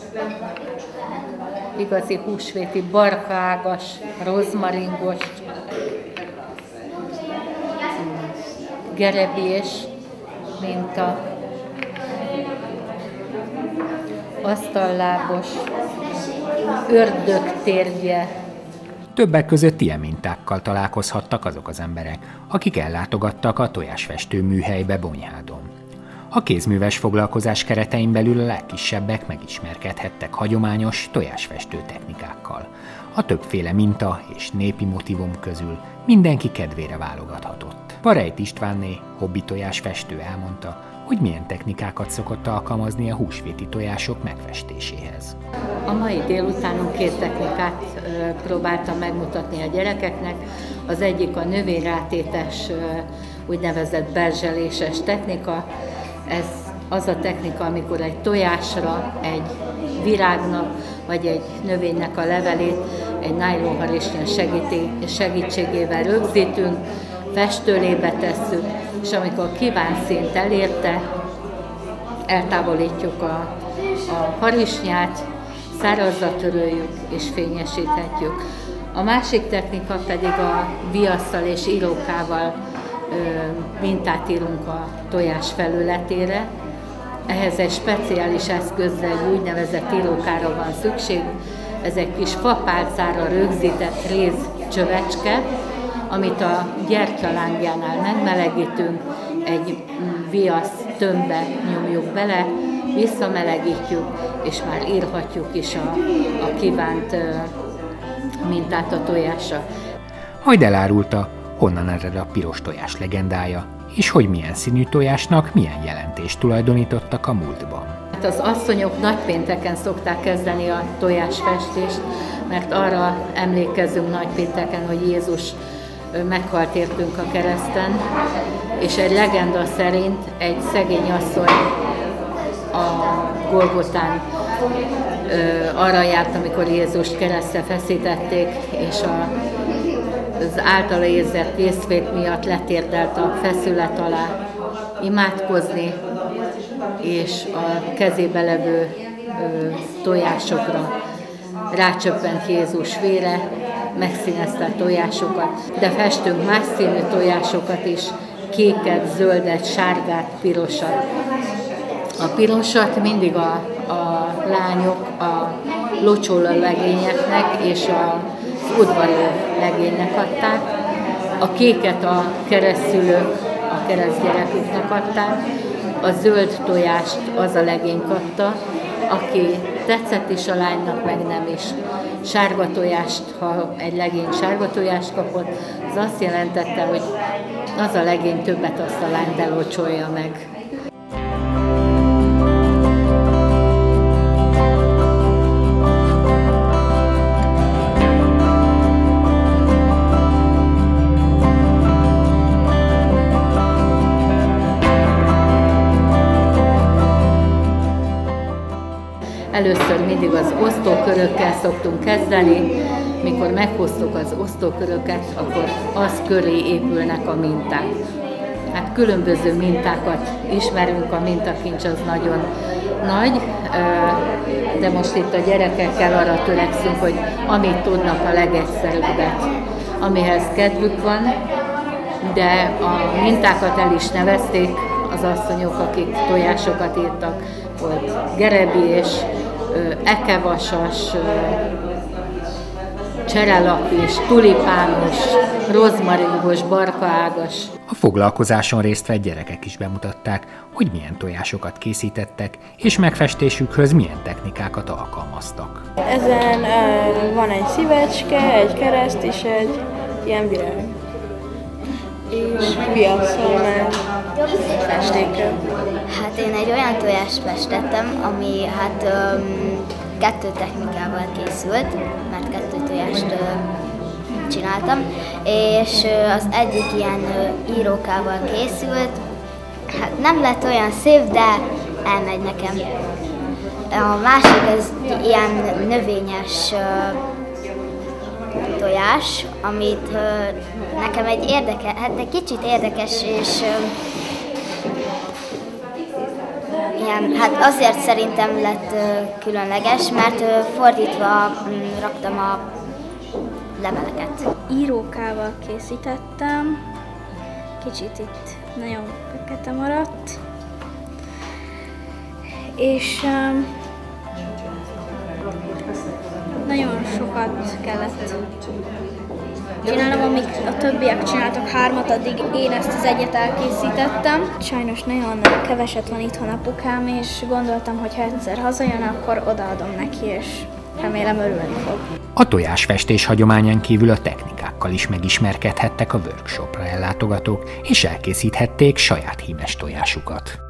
igazi húsvéti barkaágas, rozmaringos, gerebés minta, asztallábos, ördögtérgye. Többek között ilyen mintákkal találkozhattak azok az emberek, akik ellátogattak a tojásfestő műhelybe Bonyhádon. A kézműves foglalkozás keretein belül a legkisebbek megismerkedhettek hagyományos tojásfestő technikákkal. A többféle minta és népi motívum közül mindenki kedvére válogathatott. Parejt Istvánné, hobbi tojásfestő elmondta, hogy milyen technikákat szokott alkalmazni a húsvéti tojások megfestéséhez. A mai délutánon 2 technikát próbáltam megmutatni a gyerekeknek. Az egyik a növényrátétes, úgynevezett berzseléses technika. Ez az a technika, amikor egy tojásra, egy virágnak vagy egy növénynek a levelét egy nájlonharisnya segítségével rögzítünk, festőlébe tesszük, és amikor kívánt színt elérte, eltávolítjuk a harisnyát, szárazzal töröljük és fényesíthetjük. A másik technika pedig a viasszal és írókával mintát írunk a tojás felületére. Ehhez egy speciális eszközzel, egy úgynevezett írókára van szükség. Ez egy kis fapálcára rögzített rézcsövecske, amit a gyertyalángjánál megmelegítünk, egy viasz tömbbe nyomjuk bele, visszamelegítjük, és már írhatjuk is a kívánt mintát a tojásra. Majd elárulta, honnan ered a piros tojás legendája, és hogy milyen színű tojásnak milyen jelentést tulajdonítottak a múltban. Az asszonyok nagypénteken szokták kezdeni a tojásfestést, mert arra emlékezzünk nagypénteken, hogy Jézus meghalt értünk a kereszten, és egy legenda szerint egy szegény asszony a Golgotán arra járt, amikor Jézust keresztre feszítették, és az általa érzett készvét miatt letérdelt a feszület alá imádkozni, és a kezébe levő tojásokra rácsöppent Jézus vére, megszínezte a tojásokat, de festünk más színű tojásokat is, kéket, zöldet, sárgát, pirosat. A pirosat mindig a lányok a locsoló legényeknek és az udvari legénynek adták, a kéket a keresztszülők a keresztgyereküknek adták, a zöld tojást az a legény kapta, aki tetszett is a lánynak, meg nem is. Sárga tojást, ha egy legény sárga tojást kapott, az azt jelentette, hogy az a legény többet azt a lányt elocsolja meg. Először mindig az osztókörökkel szoktunk kezdeni. Mikor meghoztuk az osztóköröket, akkor az köré épülnek a minták. Hát különböző mintákat ismerünk, a mintakincs az nagyon nagy, de most itt a gyerekekkel arra törekszünk, hogy amit tudnak, a legegyszerűbbet, amihez kedvük van, de a mintákat el is nevezték az asszonyok, akik tojásokat írtak, volt gerebés, ekevasas, cserelapis, tulipános, rozmaringos, barkaágas. A foglalkozáson részt vett gyerekek is bemutatták, hogy milyen tojásokat készítettek, és megfestésükhöz milyen technikákat alkalmaztak. Ezen van egy szívecske, egy kereszt és egy ilyen virág. És viasszal meg festékkel. Hát én egy olyan tojást festettem, ami hát 2 technikával készült, mert 2 tojást csináltam, és az egyik ilyen írókával készült. Hát nem lett olyan szép, de elmegy nekem. A másik az ilyen növényes tojás, amit nekem egy kicsit érdekes és Igen, hát azért szerintem lett különleges, mert fordítva raktam a leveleket. Írókával készítettem, kicsit itt nagyon fekete maradt, és nagyon sokat kellett csinálnom, amíg a többiek csináltak 3-at, addig én ezt az egyet elkészítettem. Sajnos nagyon keveset van itthon apukám, és gondoltam, hogy ha egyszer hazajön, akkor odaadom neki, és remélem örülni fog. A tojásfestés hagyományán kívül a technikákkal is megismerkedhettek a workshopra ellátogatók, és elkészíthették saját hímes tojásukat.